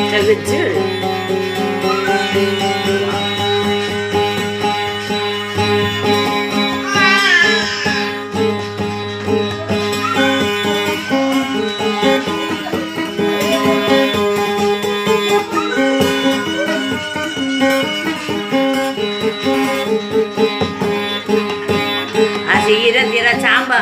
kecil. Asik tira camba.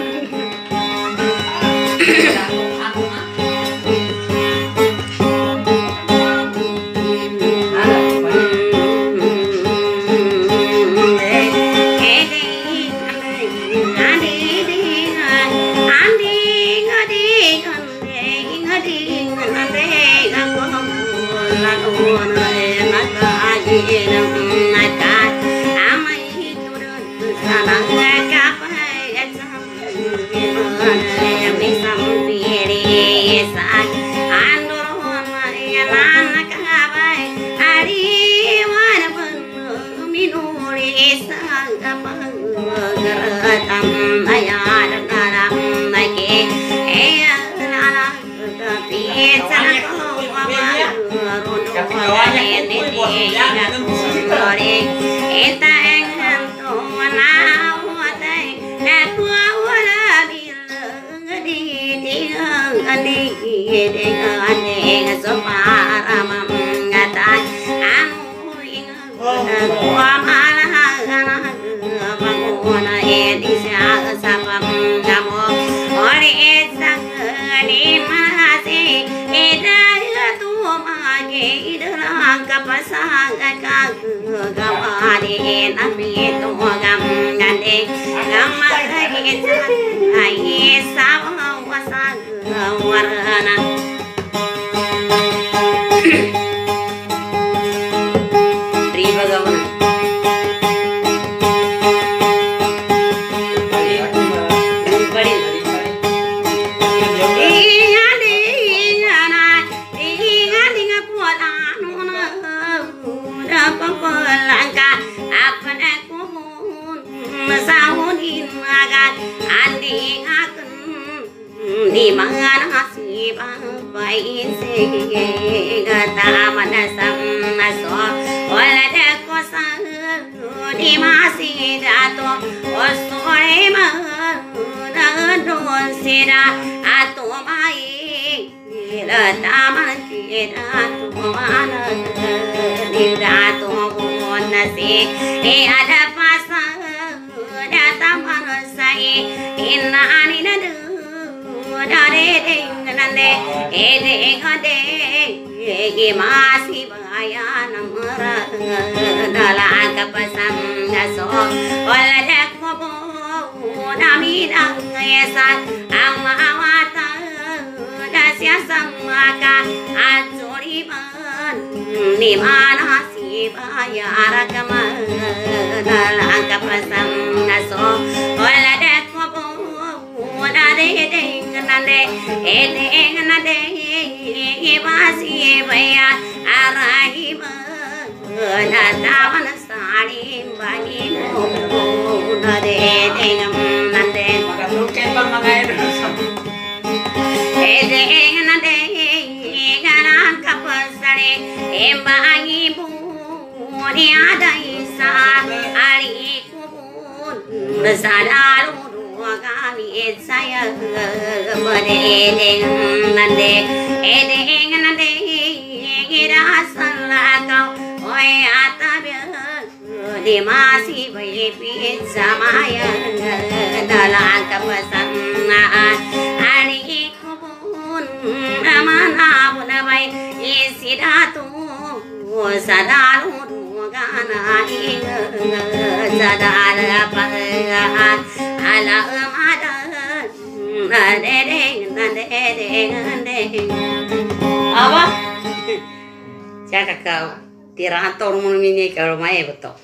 Apa? Jangan kau tirator muni kalau mai betul.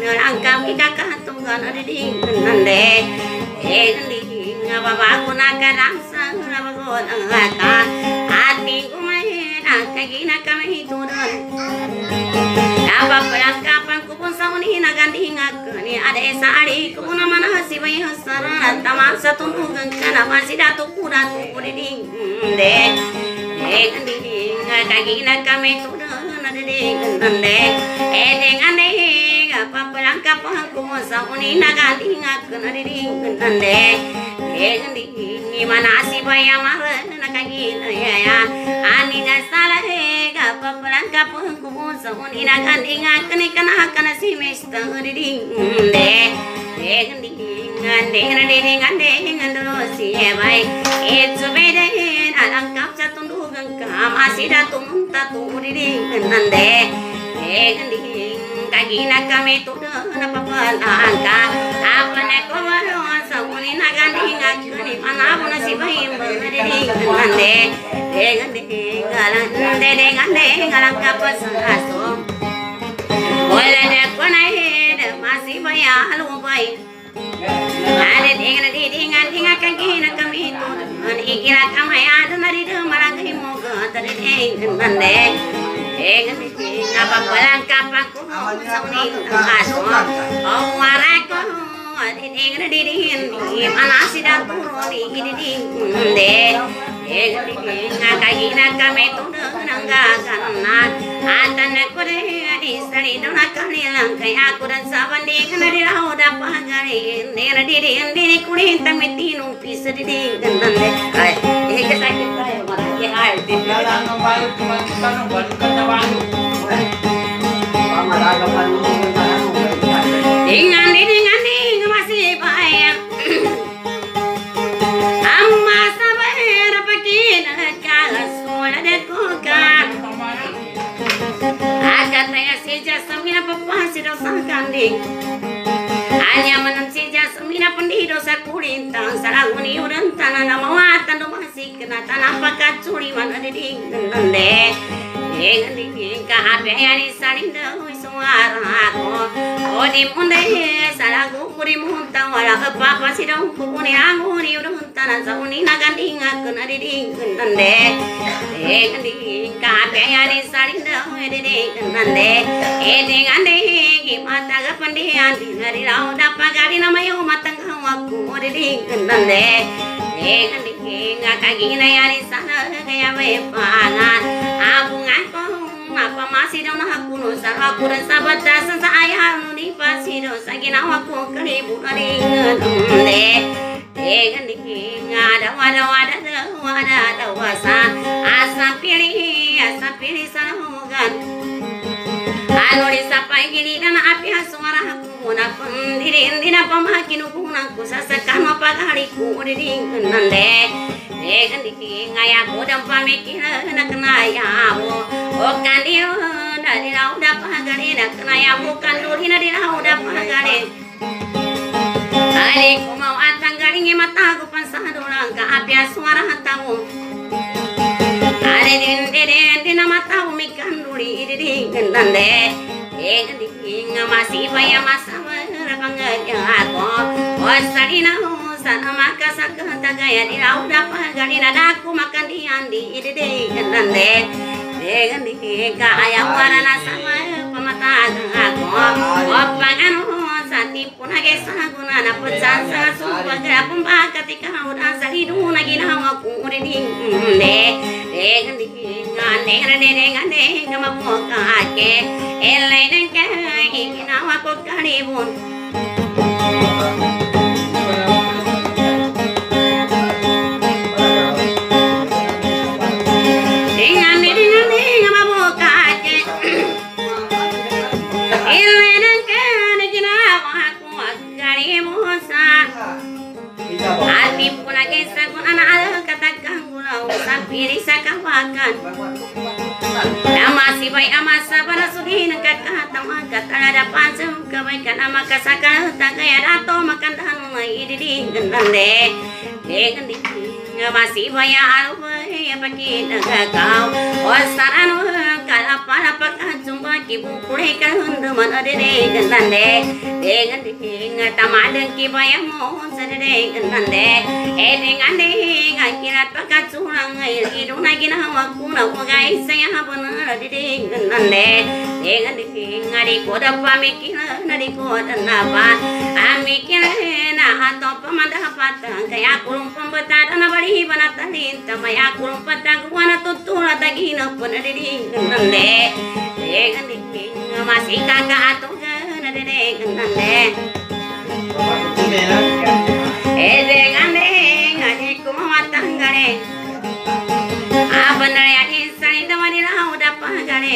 ang kami kakatungan adiding nande ding babago na karangsa nabagon ang haka ating kumain ang kagina kami turun nabapalang kapang kupon sa unin aganding ni ade sa ari kupon naman hasibay hasara tama sa tunugan ka naman si dato kurat ding de ding kagina kami turun adiding nande dengan papalang kapang kupon sa unin aganding ding nande ding mana hasibay amara nakagina ya ani nasala papalang kapang kupon sa unin aganding kana si Mr. Ding si bay itu beda alang kap jatun dugang kam masih datung tatu ding nande ding kagina kami tu na papalang ka apa na ko sa unin aganding kani mana pun si bay ding nande ding alang kap sa aso wala na ko na masih bayar lupai ada dengan kagina kami tu ikira kami ada nari marang moga tadi nande apa balang kapaku sauni aso oh warako dengan di mana sida turun di nande kagina kami tu nangga karena ada nekore istri dona kanilang kaya aku dan saban di kanari rau dapat gari nera diri kuri tamiti nung pisa diri nande ay kesakit tayo marami ay Dalang ng bayo kita nung balik ka na bayo. Pamalaga pa nung dengan masih bayang amma sabar pakin kalas wala de kukan katanya si Jasmina papa si dosa kanding hanya menang si Jasmina pendido sa kulintang saranguni uran tanah namawatan do masih kena tanah pakat curi mana ding nande ding kahapyani sarinda suara ko odi munde salagu kuri munta wala papa si dong kuni anguni uran tanah sauni naganding kena ding nande ding kahapyani sarinda ding nande ande mata gapandian dinari rau dapat gari namayo matang aku ding nande kagina yari sana kaya bepangan abungan ko apa masih daw nahakuno sa aku dan sabat sa ayah ni pasido sa ginawa ko karibu ring nande ada wada wasa asa pilih sana hugan anu disapai gini dan api suara aku na pendiri dina pamakin ukunan ku sasakan mapagariku ding nande ngaya ko dan pamikir na kenaya mo o kandio dari lauda pagari na kenaya bukan duri na di lauda pagari ari ko mau atang garing mata ko pansadolang ka api suara tamu ari din mata ko mikan duri ding nande masih bayar masa berpangganya aku wasarina sana maka sakata gaya di lauda pagari nadaku makan di andi ide nande dengan kaya warna sama pemata aku opangan sati pun age saguna na pecan sa supagra pumba ketika udah salidu lagi na aku ding dengan ngamapoka ake elai nengke inginawa ko karibun masih baik amasa para suhin kakatama katala pansum kebaikan ama kasakal tagaya dato makan dan ididi nande degendi masih baik alu ya pakai kau osaran kalapa pakajumpa kibukure kahunduman adede gandande dengande ngatamadeng kibayamo sadede gandande edengande ngakirat pakacurang iduna ginawa kuna wagai saya benar adede gandande dengande ngari koda pamikina nadi koda napa amikina na atau pemandapat kaya kurung pembetatan bari banatanin tamaya kurung pataguan tutura tagina penadiri nande dengande masih kakak atau nade nande dengande ngadi kumatang gare abenar ya isani tamari lau dapat gare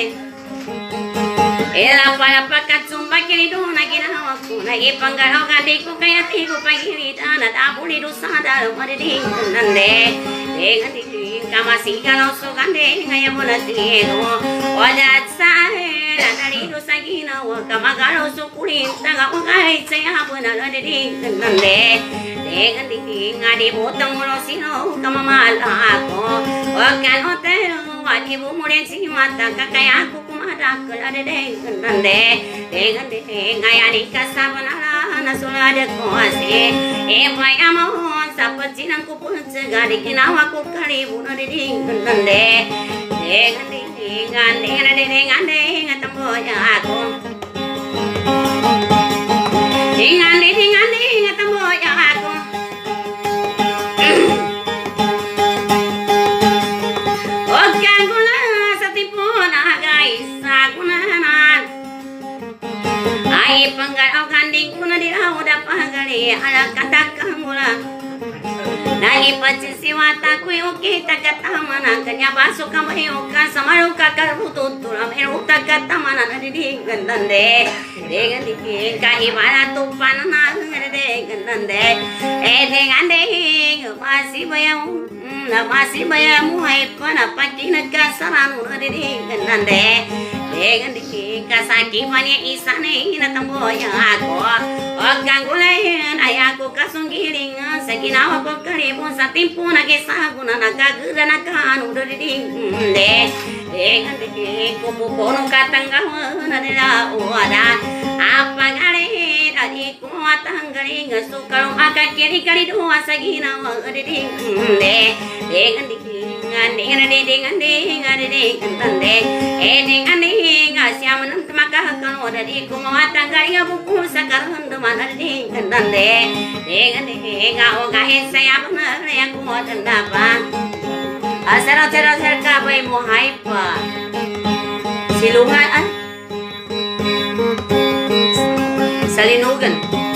ela para pakacumba kini dona kina aku nagi panggaro kadiku kaya tiku pagiri dana dabuli dosa dalam mading nande dengan ding kamasi kalau sugande ngaya monati no wajat sae dari dosa kina wa kamagaro sukulin tanga ugai saya benar ding nande dengan ding ngadi botang molosino kamamal aku wakan hotel wadi bumulen si mata kakaya aku ada kelade nande dengan ngaya di kasabanala nasula de koase bayamon sapajinan ku pun segari kinawa ku kali bunuh ding nande dengan ngatamboya aku dengan ngatamboya aku ai panggarau kanding kuna dirau dapat gali ala kata kamula nagi pacisi wata kui oke takata mana kanya baso kamai oka samaru kakar bututura meru takata mana nadi gandande dengan ding kai bala tupan na ngade gandande dengan ding masih bayamu hai pana pakina kasaranu nadi gandande dengan ding kasaki mani isane ina tamboya aku gangulayan ayaku kasunggiling sakinawa ko karibu sa timpo nagisaguna nagagura nakanu ding dengan ding kumukono katanggawan nila uada apa gali dari kuatanggaling sukarong akakiri kali dua saginawa ding dengan siapa nanti maka kalau dari kumawatan gaya buku sekarang teman ding nande dengan ngau gahe saya benar yang kuat dapat asal kabai muhaipa silungan salinugan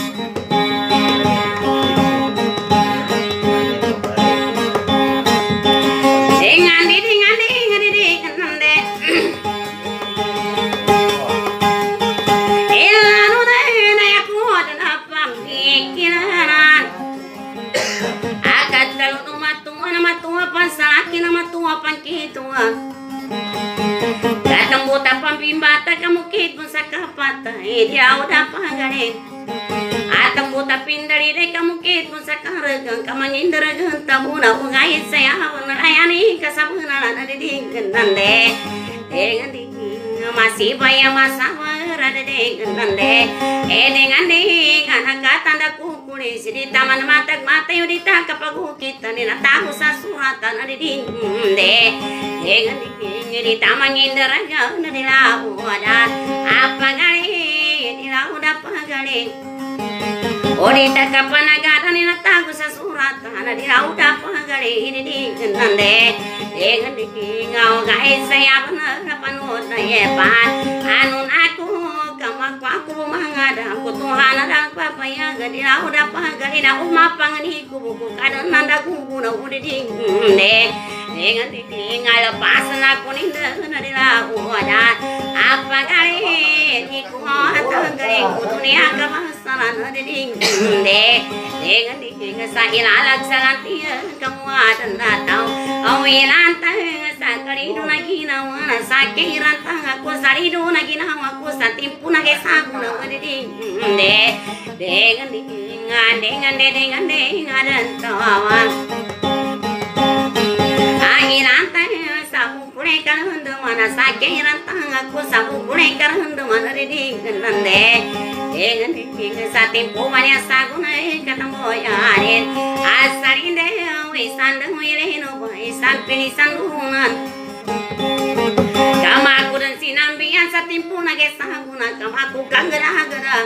Datang buta pambimbata kamu kitun sakapata dia udah pagare atang buta pindari de kamu kitun sakaragang kamangindaragang tabuna ungai saya melayani kasabuna nade ding nande dengan ding masih bayam masawa rade ding nande dengan ding anak tanda kukuli di taman matak mata yudita kapagu kita ni natahu sasuratan ade ding dengan ding di taman indaraga nadilau ada apa gali dilau dapat gali odita kapanaga ni natahu sasuratan nadilau dapat gali ini ding nande dengan ding ngau gai saya benar panut na yepan anun aku kamak aku mangada aku Tuhan ada papaya gadi lau dapat gali na umapang ni kubuku kadan nanda kubu na uding dengan ding lepas aku ni nadilau ada apa gali ni kuat gali dunia kebasaran ding dengan ding sahilalak salantia kamu ada tahu awilan sakali do nagina wana sakiran tanga ko sarido nagina aku satimpu nagesaku na ding dengan dan tawa ahiran tanga sapu kurekan hundu mana sakit rantang aku sabu gune karhund mana ridi nande dengan ding satim pomanya saguna kata moyarin asarinde wisan wile no wisan pinisan dunan kama aku dan sinambian satim puna ge saguna kama aku kagera-gera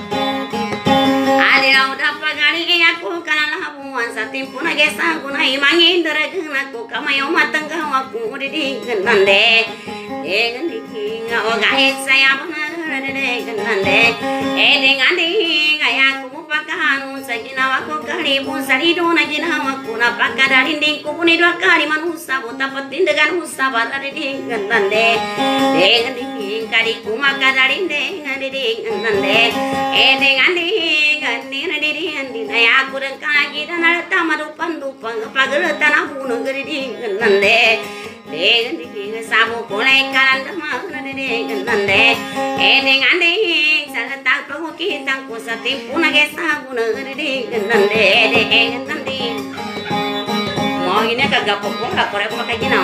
adira udah pagari aku kana labuan satim puna ge saguna imangin deragna aku kama yo matang aku ridi nande dengan ding o gae saya benar dengan dengan ding aku pakanu sagina aku kali pun salido na ginawa ko na pagkadalinding ko puni dua kali manusa mo tapat tindagan usa bala ding nande dengan ding kali ko makadalinding ding nande dengan ding ani ding ay ako ren kagi dan alta marupan dupang pagalata na puno ding nande dengan ding sabo ko lay kalan mana ding nande dengan ding salata ko kitang ko sa timpuna ge sabuna ding nande nande mau ini kagak popok lah korek pakai gini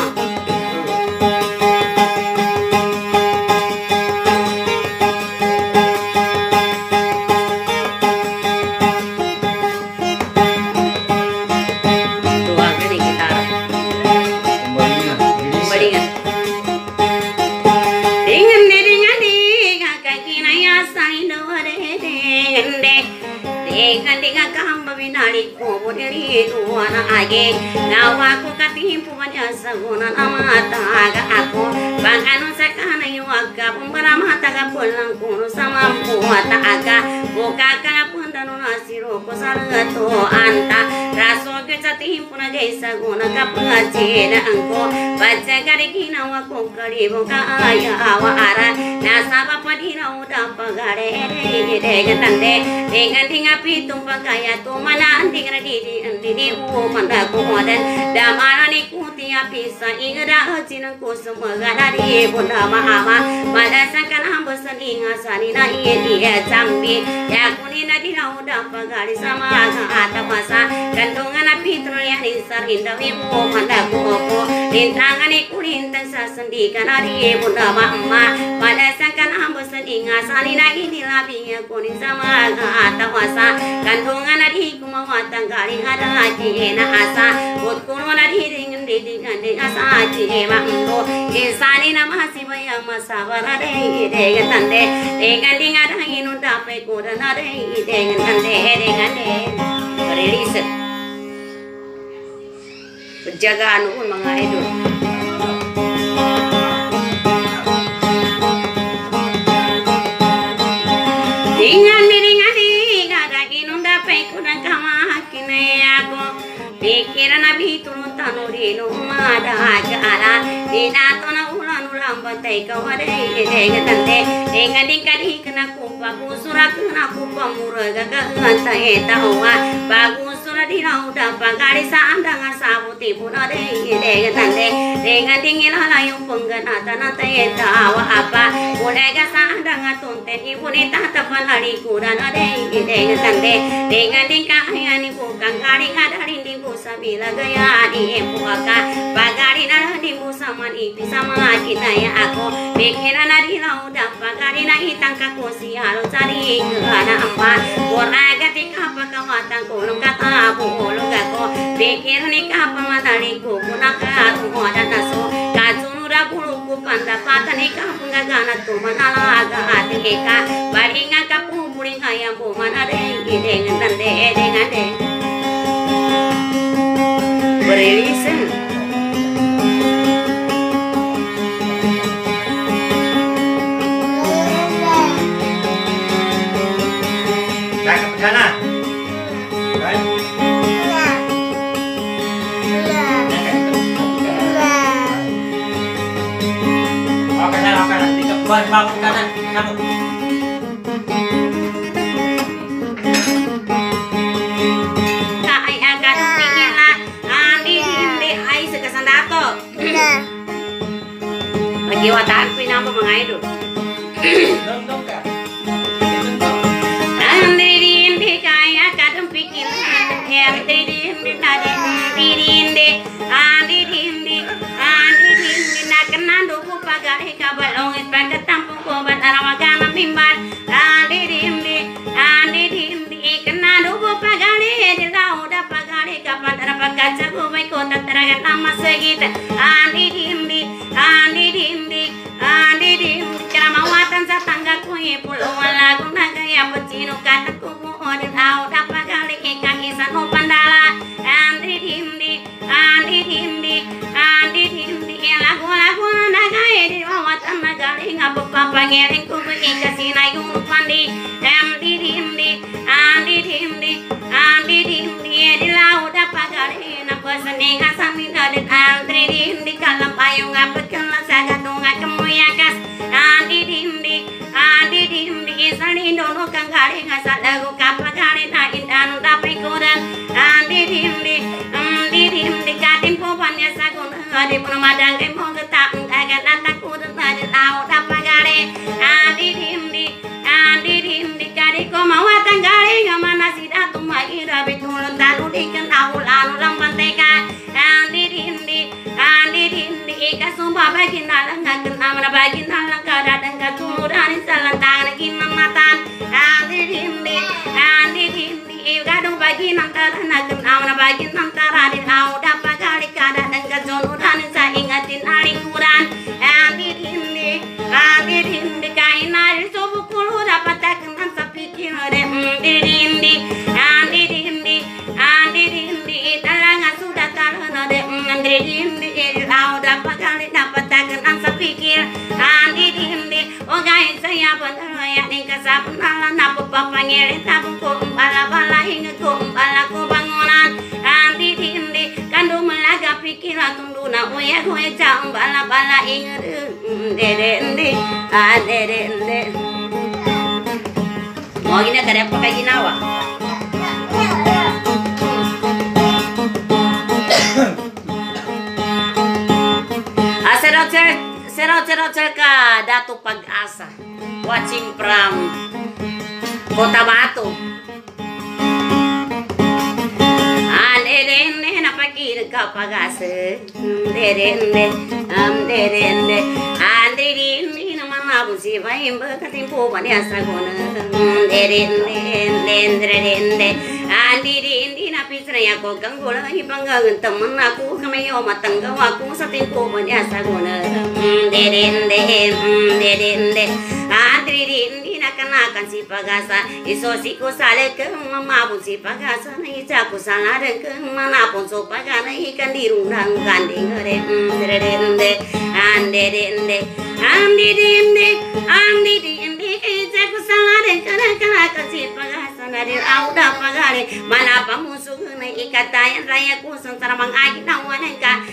age nawa ko katimpu manya saguna amata aga ako bangano sakana yo aga pumbara mata ga pulang kuno sama puata aga boka kana pundano nasiro ko sarato anta raso ke katimpu na ge saguna ka pachena angko baca gari kina wa ko kari boka aya awa ara nasaba padina uda pagare de gatande dengan tinga pitum pagaya to mana tinga di manda ko modan damana ni kuti apisa ingra hacina ko sumagana di bunda mahama mada sakana bosaninga sanina iya jambi ya kunina di nauda pagari sama ata masa kandungan apitro ya ni sarinda wimu manda ko lintanga ni kulintang sasendi kana di bunda mama mada sakana bosaninga sanina ini labi ya kunin sama ata masa kandungan di kumawa tanggali ada na asa bot kuno na hiring diding ande asa ji manggo insani na masih bayang masabara de tande dengan ding ada inu dape ko na de dengan tande dengan de release penjagaan pun mga idol dengan ada inu dape ko na kama pikiran abi turun tanuri no mada jala dina tona ulan ulan batai kawade dengan tante dengan dingkadi kena kumpa busura kena kumpa muraga ganta eta wa bagus sura dina udah pagari sandang sabuti puna dengan tante dengan dingil halayung penggana tanah eta wa apa ulega sandang tunte ibuni tata palari kurana dengan tante dengan dingkaya ni bukan kari kadari di sabila gaya di epuaka pagari na di musaman ipi sama kita ya aku pikiran na di lauda pagari na itang kakusi halo cari kana amba boraga di kapa kawatang kulong kata bulog ako pikir ni kapa madali ko kunaka tumoda naso kacunura buluku panda pata ni kapa gagana tumanalaga ati eka baringa kapu buling kaya bumana dengan tande dengan de berilisan cakap ke sana kan kanan tiga bawah kanan kamu lagi wataan pinapa mga idol dong ka hindi kaya kadang pikiran hindi na kenando ko bagan nama segita andi dindi andi dindi andi dindi keramawatan sa tangga kuy pulo wala guna gaya pecino kata kubu odin au dapat kali ikan isan pandala andi dindi andi dindi andi dindi lagu lagu nagai di wawatan nagali ngapa pangeling kubu ikan sinayung pandi andi dindi andi dindi andi dindi di laut dapat kali napa seni ngasami dari andi dindi kalam payung apa kala sagadunga kemuyakas andi dindi isali dono kanggali ngasalagu kapagali na indanu dapat kudan andi dindi katin popanya sagun adi pun madang kemo getak agan atak kudan dari laut dapat kali andi dindi kadi ko mawatan gali ngamana sidatu magi rabi tulun tanu diken aulanu lampan teka andi dindi ika sumba bagi nalang ngaken amana bagi nalang kada dengka tuluran salan tangan kinamatan andi dindi gadung bagi nantara naken amana bagi nantara di lau dapat kali kada dengka tuluran sa ingatin ali kuran andi dindi kaina sobu kulu dapat takenan sapikir andi dindi talanga sudah talana de andi dindi lau dapat kali dapat takenan sapikir andi dindi ogai saya benar ya ning kasapunalan apa papangere tabung ko bala ingat ko bala ko bangunan andi dindi kandu melaga pikiran tunduna oya goya jam bala ingat dede mau gini kada pakai ginawa Serot ka Datu Pag-asa watching from Kota Batu ande napakir ka Pag-asa dede andi namana busi vai katimpo baniasa gona dede andi napisra ya ko ganggola hibanggang temen aku kamayo matangga aku satimpo baniasa gona dede andi nakanakan si Pag-asa iso siku sale ke mamabu si Pag-asa na icaku salaren ke manapun so pagana ikan dirundang ganding dede andi dindi icaku salaren kanakan si Pag-asa na dir auda pagale manapa musuh na ikatayan raya ku santara mangagi nawanan ka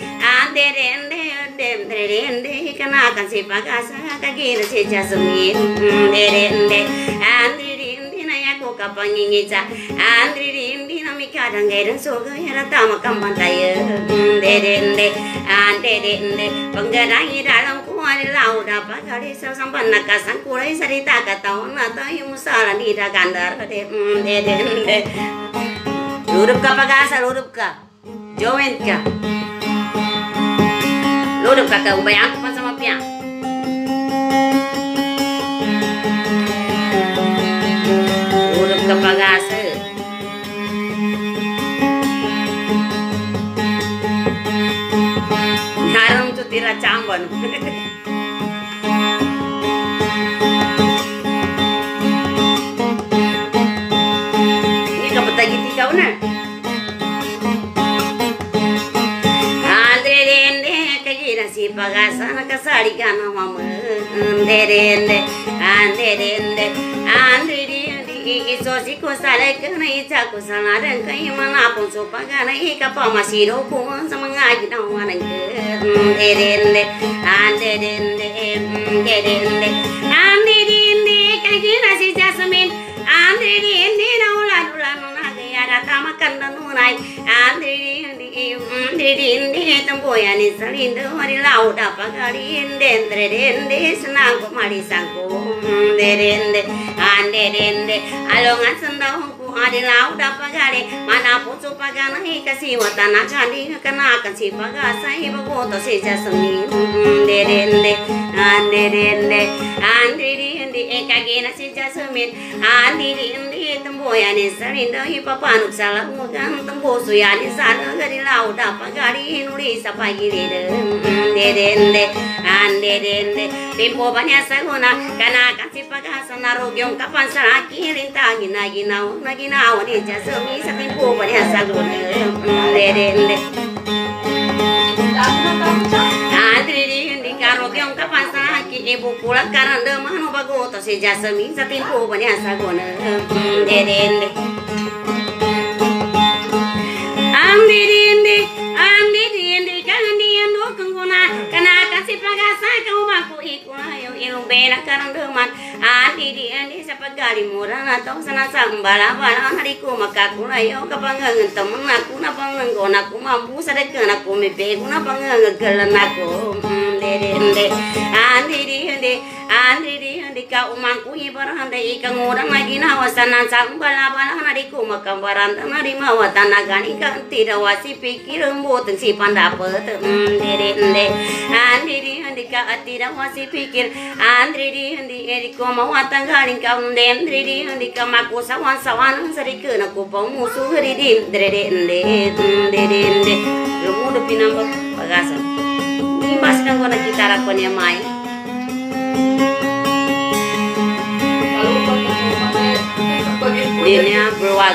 dede kanakan si Pag-asa kagina si Jasmine dede andi dindi na yako kapangingica andi dindi na mikadang gairang soga yara tama kampantaya dede penggerangi dalam kuali laut dapat kali sampan nakasan kulai sarita kataon nata yumusala di dagandar dede lurup ka Pag-asa lurup ka join ka lurup ka ubayang pa sama piang lurup ka Pag-asa haram tu tira cambon ini kapatagi tikau na si Pag-asa nakasari ka na mama dede iso si ko sale ka na ica ko salaran ka manapon so pagana ika pa masiro ko sa mga ginawa ng dede kagina si Jasmine dede na ulan na kaya tama kan nanunay dede tempoyan isalindo hari laut dapat kali dede senang ko marisangko dede alongan sendau ku hari laut dapat kali mana pucu pagana ikasi watana kali kenakan si Pag-asa ibu foto si Jasmine dede kagina si Jasmine dede tempo moyani sarinda hipapanuk salah mugan tempo suyani sana gari lau dapa gari nuli sapagiri de ande tempo banyak saguna kana kasih pagasana rogyong kapan saraki rinta gina ni jasemi sa tempo banyak saguna de Karogyong kapan saraki ibu pulang karena demano bago to si jasemi sa tempo banyak saguna de Andi kandian do kenguna kana kasih pagasa kau maku ikulayo ilung bela karang deman andi sapagali murang atau sana sambala bala hariku maka kulayo kapangangan temen aku napangenggon aku mampu sadeken aku mipe ku napangenggelan aku andi kau mangku ibaranda ikang urang lagi nawasanan sambala bala hariku maka baranda nari mawatan nagani kan tidak wasi pikir embut si pandapat andi ka tidak wasi pikir andi ko mawatan galing ka andi ka maku sawan sarikeun aku pamusuh ridim lumu de pinambak pagasan imbas kang gona kita rakon ya mai Dinya berwag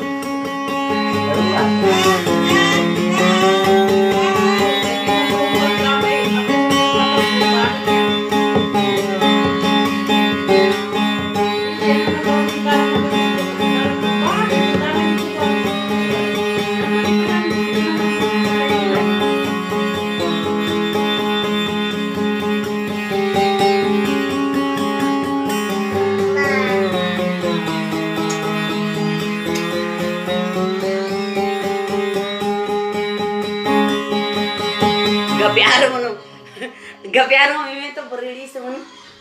Gapiaro mimi to berilis mun.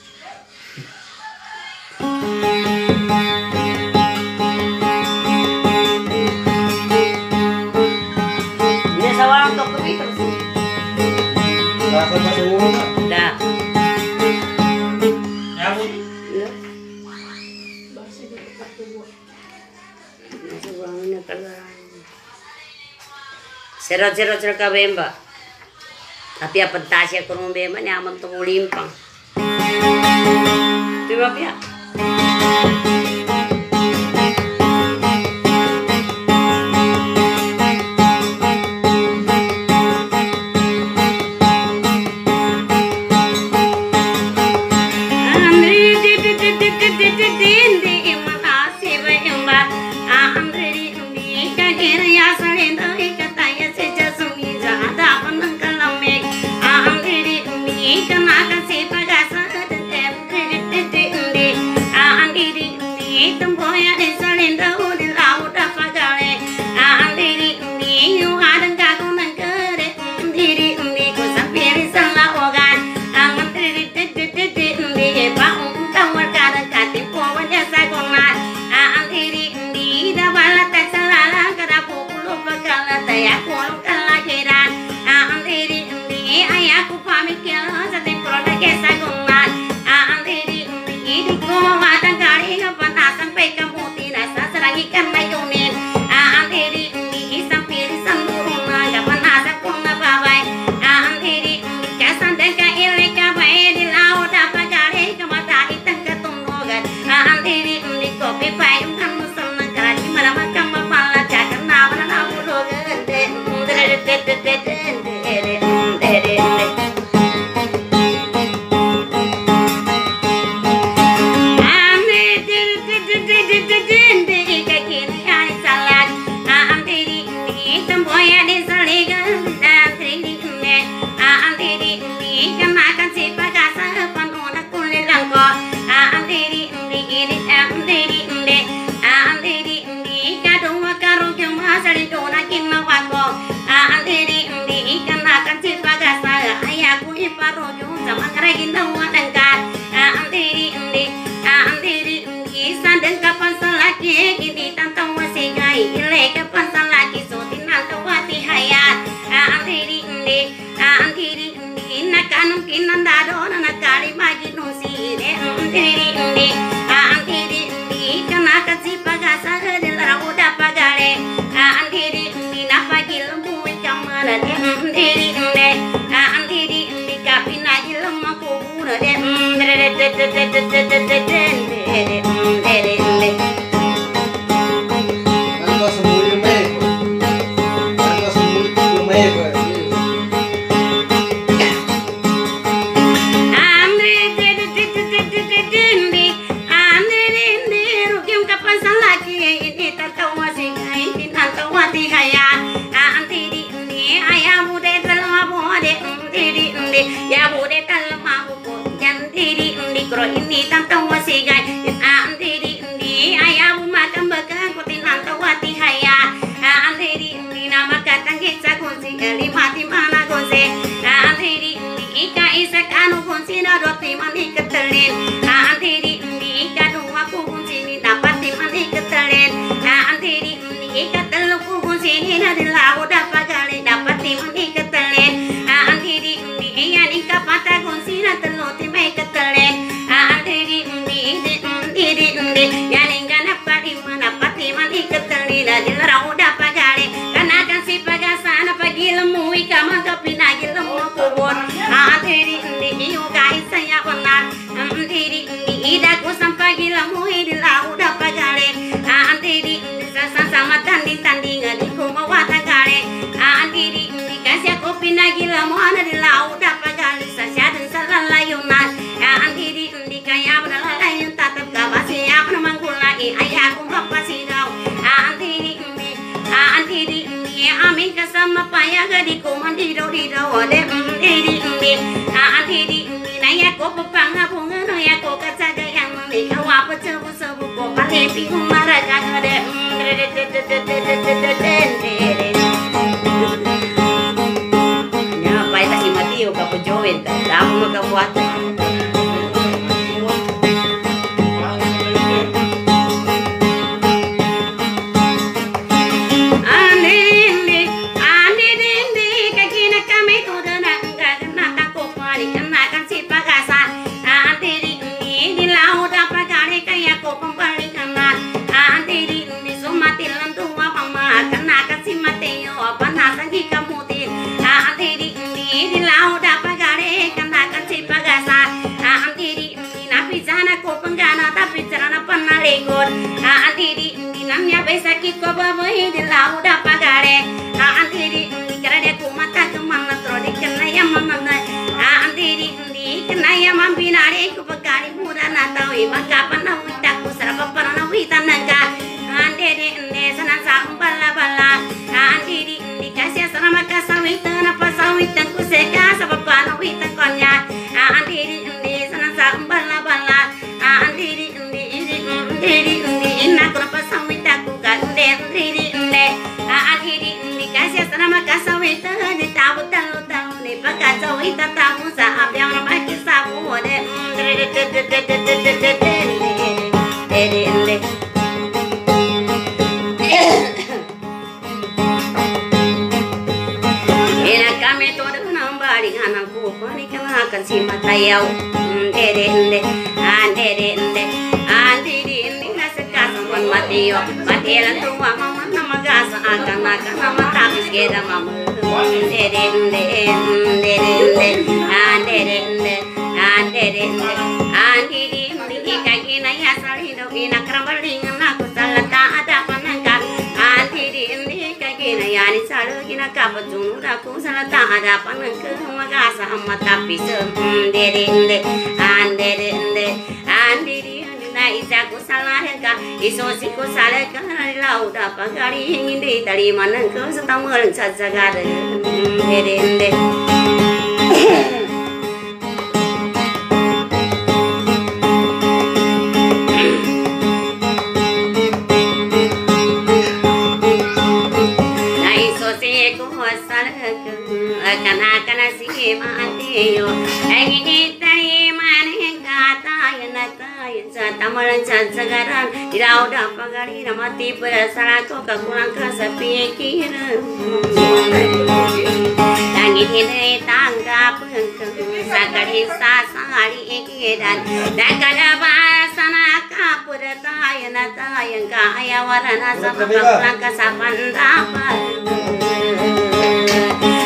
Ini sawang to kuwi terus. Dah kan masuk uang. Dah. Ya bu. Basi de pakai buat. Sawangnya kalah. Sero ka bemba. Tapi apa tasya kurang bema nyaman tuh limpang. Terima pihak. Kali magi nung sire, ang tiri, kana kasi pag-asa Ya bude kalma buku yang diri di kro ini tantang wasi gai diri di ayam makan bakal kutin tantang wati haya diri di nama katang kita kunci lima di mana kunci diri di ika isak anu kunci na roti mani ketelin diri di ika dua kunci ni dapat di mani ketelin diri di ika telu kunci ni na di lau dapat kali dapat di mani ketelin diri iya nika patah kunci na teloti mai ketelen diri ya nika napa di mana pati mani keteli na di lau dapat kali karena kan si pagasana pagi lemu ika mangkapi nagi lemu kubur diri iyo guys saya benar diri ida ku sampai lemu di lau dapat kali diri sama tanding di kumawata kali diri kasih kopi nagi lemu ana di lau dapat kali saja dan salayunan diri kaya berlayun tatap kabasi apa manggulai ayahku bapasi kau diri amin kasama paya gadiku mandiro di dawade diri naya ko pepanga bunga naya ko kacaga yang menikah apa cebu ko palepi umaraga ngade nya pai ta imati o ka join ta kamu maka buat diri namanya besaki ko babai di lau dapat gare diri karena ku mata kemana terodi kena yang mana diri kena yang mampinare ku pekali muda natawi maka panau tak ku serapa panau tanangka diri sana sambala bala diri kasih sama kasawi tanapa sawi ku seka sabab panau tankonya diri sana sambala bala diri nak kenapa sawita ku gandeng diri diri kasih sama kasawita di tahu ni pakai sawita tahu saab yang ramai kisah de ina kami tu dengan bari anakku pani kena akan si matayau diri Matio, Matielan tua mama nama gasa akan nama tapis keda mama. Andiri kaki na ya salido ina krambalingan aku salah tak ada panangka. Andiri kaki na ya ni salu ina kapat junur aku salah tak ada panangka magasa amma tapis. Andiri na isaku salah ka isosiku salah ka lau dapat kali ingin ditari mana ke setang melencat sagada dede na isosiku salah ka kana si mati yo ingin ditari mana tamalan segaran di laut dapat kali mati berasal aku kurang kesepian langit ini tanggap sakari sasari ikidan dan kada bahasa kapur tayang kaya warna sama kurang kesapan dapat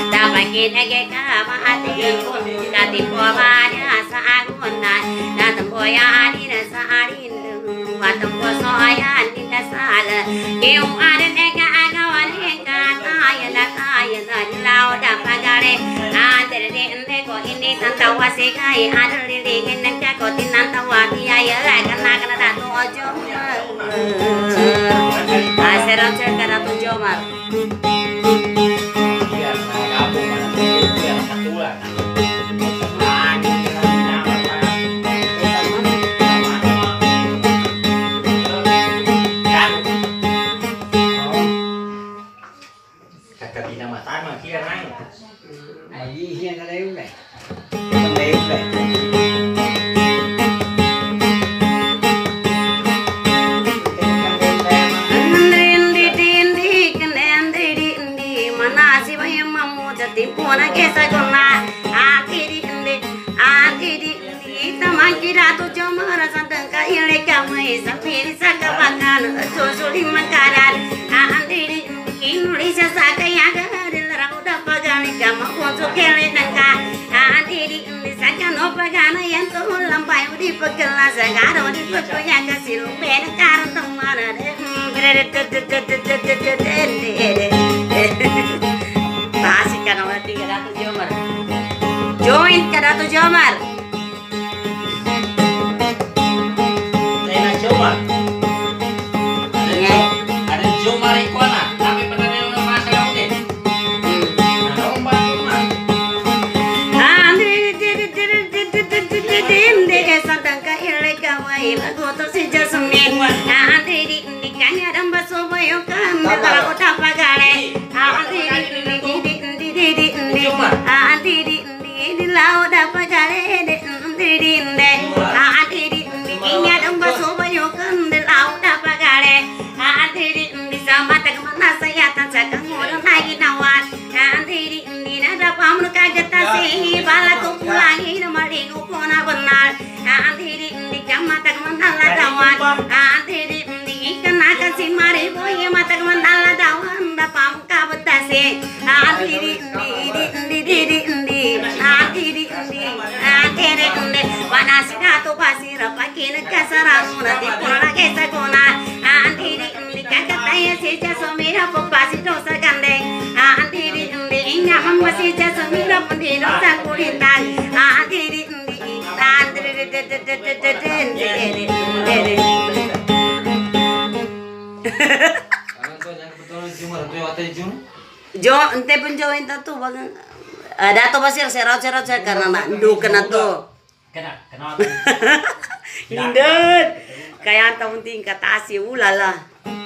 kita ke kamati katipu pada saat guna dan koya dina sarin watam ko soya dina sala keu ada nega agawan nega taya na lau da pagare andere de ko ini tanta wase kai ada lili ngenen ka ko tinan tawati ya kana da to ojo asera cerkara to jomar join ke Ratu Jomar. Ada Jomar ikuana, tapi benar yang masalah udah. Jo, ente pun jo ente tu bang. Ada tu pasir serot karena nak du kena tu. Kenapa? Indet, kayak tahun tingkat asi ulala.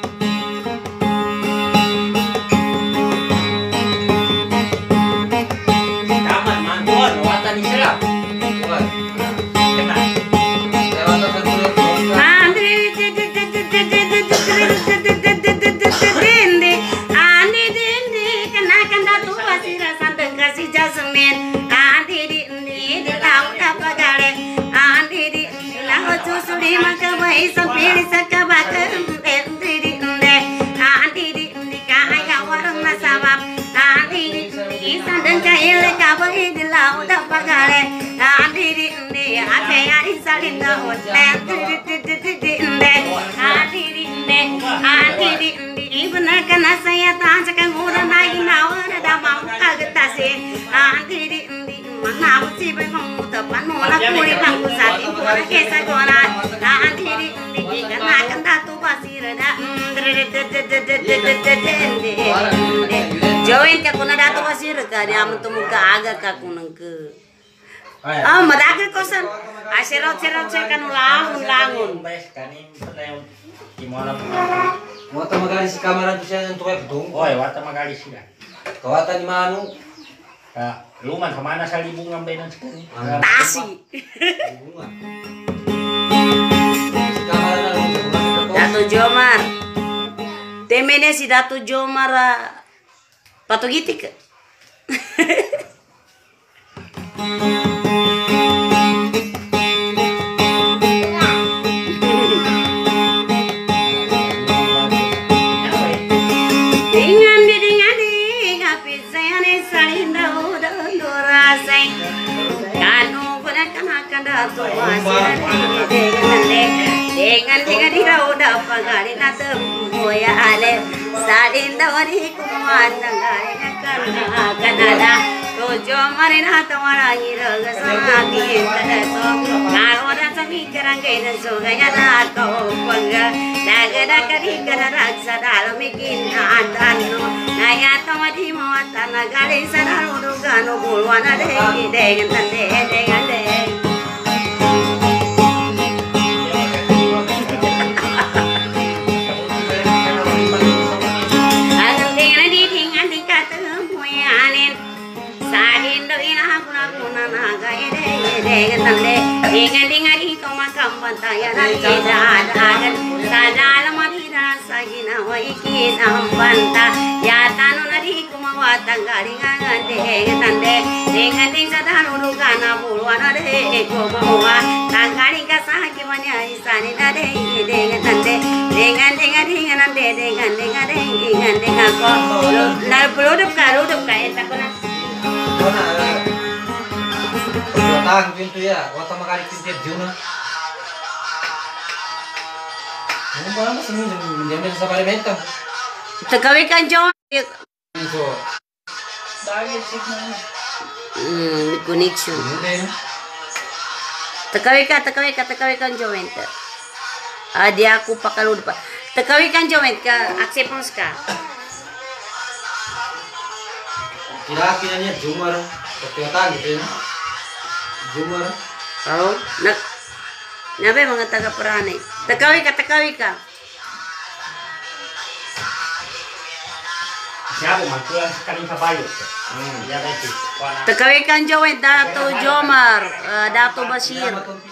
Kaman mantuan, watan isra. Join ka kuna dato pasir ka di am tumu ka aga ka kunang ke. Ah madagir kosan. Asero kan langun. Wata magali si kamera tu siya ng tuwek dong. Oy, wata magali sila. Kawata ni Manu. Luman kemana sa libungan ba yun sekali? Tasi. Si kamera na lang sa Dato Jomar. Temene si Dato Jomar patugitik. magali na tempoya ale sadin dawari kumanda gari kana kanada tojo marina tamara hiraga samaki tadaso karora samikarang gaina sogaya na ko panga daga kari kana raksa dalamikin andano naya tamadi mawata nagali sararu gano bulwana de dengan de Tang pintu ya, wata makari pintu juna. Mau apa sih menjamin sampai mentang? Tekawi kanjo. Itu. Dahil signal. Connection. Tekawi kanjo mente. Dia aku pakalud pa. Tekawi kanjo mente ka acceptance ka. Kira-kiranya jumar, kegiatan gitu ya. Jumar. Oh, nabe mga taga Parani. Tekawi ka. Siapa magkulang sa kaning kabayo? Ya dati. Tekawi kanjo mente Dato Jomar, Dato Basir.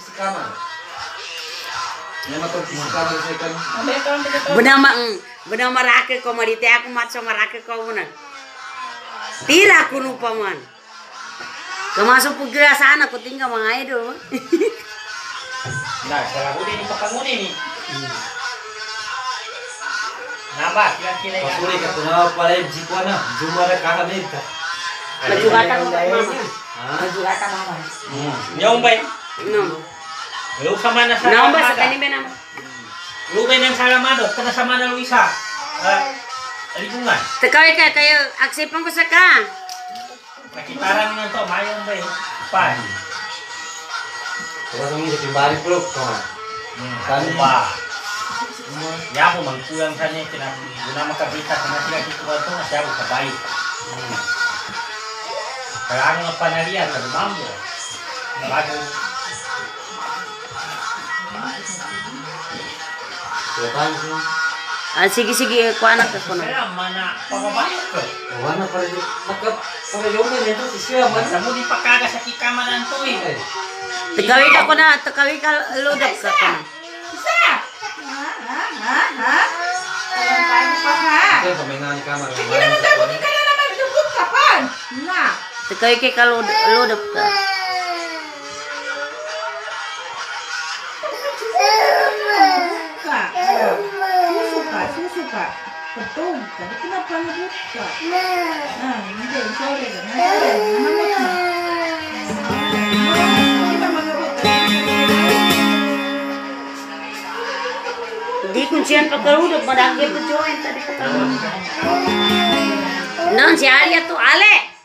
Benar marake ko marite aku matso marake ko una. Tira kuno paman. Kemasuk pugira sana aku tinggal mga idol. Nah, sekarang udah ini pekanguni nih. Nambah kira-kira ya. Pasuri ka tuna pala jikwana, jumara kaha nita. Majugatan mo mama. Majugatan mama. Nyong bay. No. Lu sama na sa. Naomba sa kanime na. Lu bay nang salamado, kana sama na Luisa. Lingkungan. Tekawi ka kayo aksipan ko sa ka. Nakitaran nga to, mayong bay. Pa. Terus kami jadi balik peluk kawan. Kami pa. Ya po magkulang sa niya guna makabita na sila kikuha to na siya sa bayi. Kaya ang panalian sa mambo. Bago. Sige, kuha na ka kuno. Kaya mana papabayot ko. Wana para di pagkayogan nito si siya man. Sa mo di pagkaga sa kikamanan to eh. Tekawi ka lodok ka kuno. Ito pamaingan ni kamera. Tekawi ka lodok ka. Susu kak, betul. Tadi kenapa ngebuka? Nanti sore kan. Di kuncian pakaludok madake pejoin tadi pakaludok. Nang si Arya tuh ale.